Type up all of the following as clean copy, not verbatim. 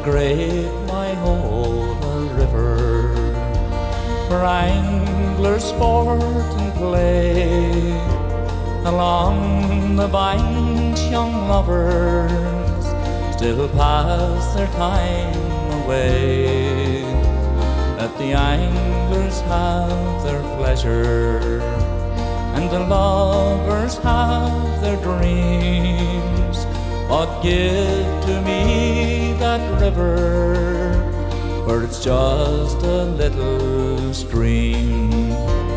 great Myola River, where anglers sport and play. Along the banks young lovers still pass their time away. Let the anglers have their pleasure, and the lovers have their dreams. But give to me that river, where it's just a little stream.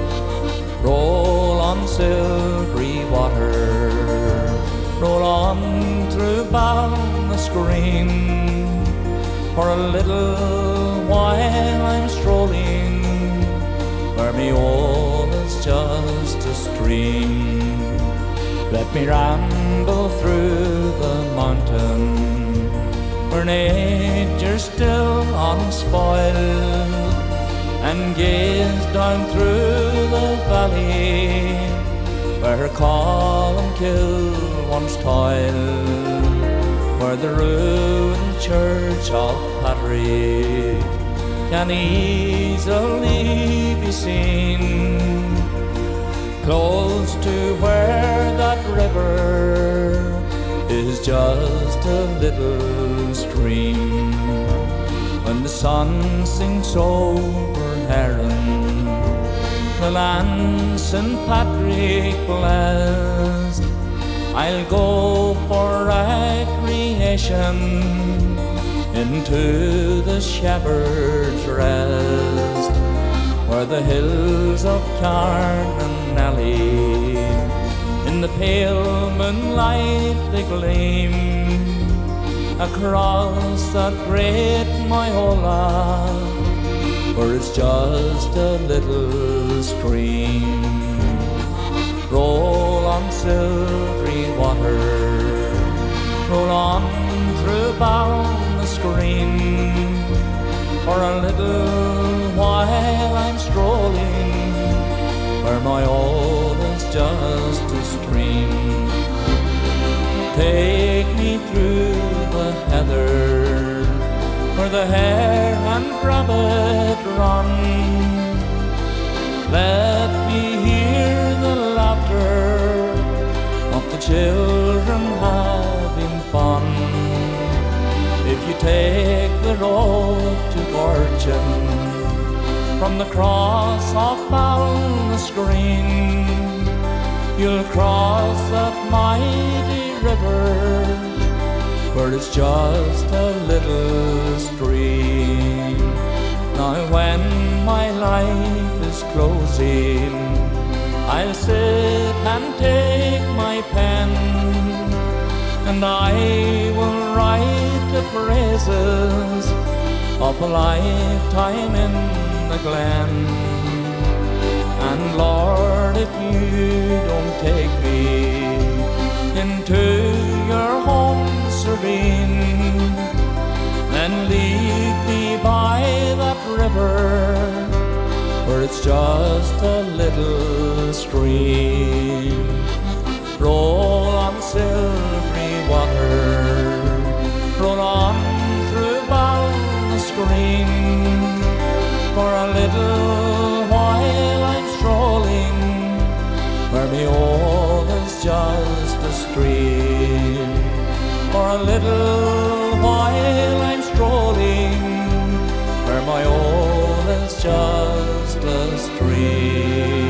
Roll on silvery water, roll on through boundless green. For a little while I'm strolling where Myola's just a stream. Let me ramble through the mountain where nature's still unspoiled, and gaze down through the valley where Columkill once toiled, where the ruined church of Patrick can easily be seen, close to where that river is just a little stream. When the sun sinks over Heron, the land St. Patrick blessed, I'll go for recreation into the shepherd's rest, where the hills of Carnanelly in the pale moonlight they gleam. Across that great Myola, where it's just a little stream. Roll on silvery water, roll on through boundless green. For a little while I'm strolling where Myola's just a stream. Take me through the heather where the hare and rabbit run. Let me hear the laughter of the children having fun. If you take the road to Gortin from the cross of Ballinasgreen, you'll cross that mighty river where it's just a little stream. Now when my life is closing, I'll sit and take my pen, and I will write the praises of a lifetime in the glen. And Lord, if you don't take me into your home serene, then lead me by that river where it's just a little stream. Roll on silvery water, roll on through boundless green. For a little while I'm strolling where Myola's just a stream. For a little while I'm strolling where Myola's just a stream.